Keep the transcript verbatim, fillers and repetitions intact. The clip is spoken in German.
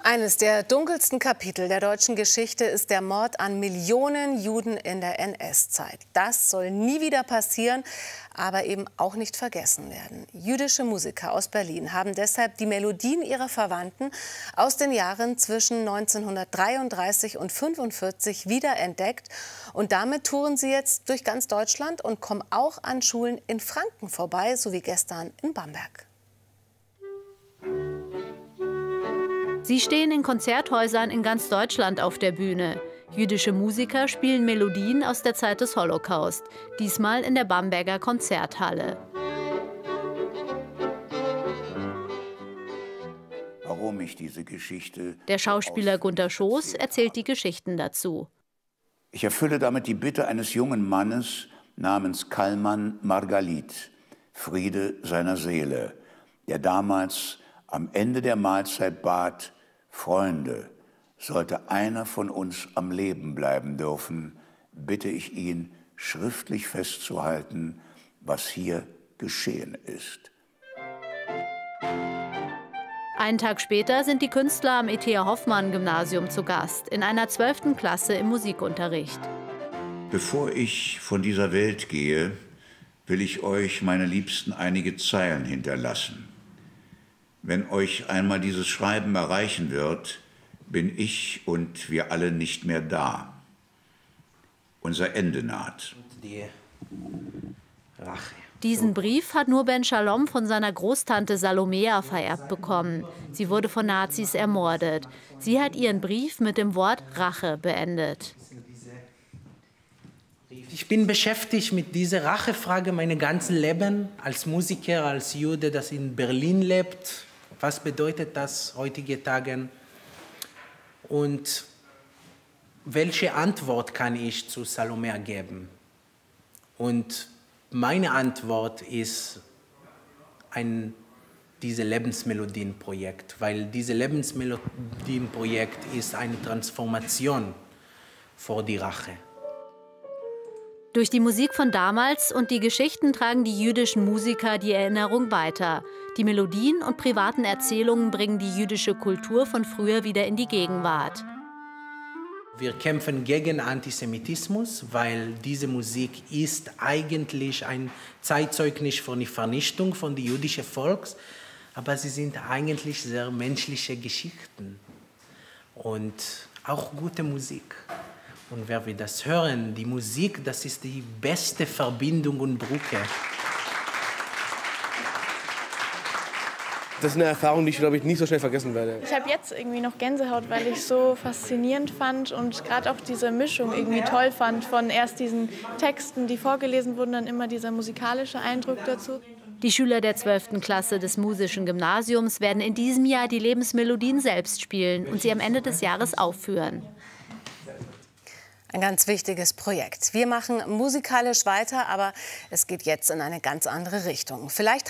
Eines der dunkelsten Kapitel der deutschen Geschichte ist der Mord an Millionen Juden in der N S-Zeit. Das soll nie wieder passieren, aber eben auch nicht vergessen werden. Jüdische Musiker aus Berlin haben deshalb die Melodien ihrer Verwandten aus den Jahren zwischen neunzehnhundertdreiunddreißig und fünfundvierzig wiederentdeckt. Und damit touren sie jetzt durch ganz Deutschland und kommen auch an Schulen in Franken vorbei, so wie gestern in Bamberg. Sie stehen in Konzerthäusern in ganz Deutschland auf der Bühne. Jüdische Musiker spielen Melodien aus der Zeit des Holocaust, diesmal in der Bamberger Konzerthalle. Warum ich diese Geschichte... Der Schauspieler Gunter Schoß erzählt die Geschichten dazu. Ich erfülle damit die Bitte eines jungen Mannes namens Kalman Margalit, Friede seiner Seele, der damals am Ende der Mahlzeit bat: Freunde, sollte einer von uns am Leben bleiben dürfen, bitte ich ihn, schriftlich festzuhalten, was hier geschehen ist. Einen Tag später sind die Künstler am E T Hoffmann-Gymnasium zu Gast, in einer zwölften Klasse im Musikunterricht. Bevor ich von dieser Welt gehe, will ich euch, meine Liebsten, einige Zeilen hinterlassen. Wenn euch einmal dieses Schreiben erreichen wird, bin ich und wir alle nicht mehr da. Unser Ende naht. Die Rache. Diesen Brief hat nur Ben Shalom von seiner Großtante Salomea vererbt bekommen. Sie wurde von Nazis ermordet. Sie hat ihren Brief mit dem Wort Rache beendet. Ich bin beschäftigt mit dieser Rachefrage mein ganzes Leben als Musiker, als Jude, das in Berlin lebt. Was bedeutet das heutige Tage? Und welche Antwort kann ich zu Salomea geben? Und meine Antwort ist ein dieses Lebensmelodienprojekt, weil dieses Lebensmelodienprojekt ist eine Transformation vor die Rache. Durch die Musik von damals und die Geschichten tragen die jüdischen Musiker die Erinnerung weiter. Die Melodien und privaten Erzählungen bringen die jüdische Kultur von früher wieder in die Gegenwart. Wir kämpfen gegen Antisemitismus, weil diese Musik ist eigentlich ein Zeitzeugnis von der Vernichtung von des jüdischen Volks, aber sie sind eigentlich sehr menschliche Geschichten und auch gute Musik. Und wenn wir das hören, die Musik, das ist die beste Verbindung und Brücke. Das ist eine Erfahrung, die ich, glaube ich, nicht so schnell vergessen werde. Ich habe jetzt irgendwie noch Gänsehaut, weil ich es so faszinierend fand und gerade auch diese Mischung irgendwie toll fand von erst diesen Texten, die vorgelesen wurden, dann immer dieser musikalische Eindruck dazu. Die Schüler der zwölften Klasse des Musischen Gymnasiums werden in diesem Jahr die Lebensmelodien selbst spielen und sie am Ende des Jahres aufführen. Ein ganz wichtiges Projekt. Wir machen musikalisch weiter, aber es geht jetzt in eine ganz andere Richtung. Vielleicht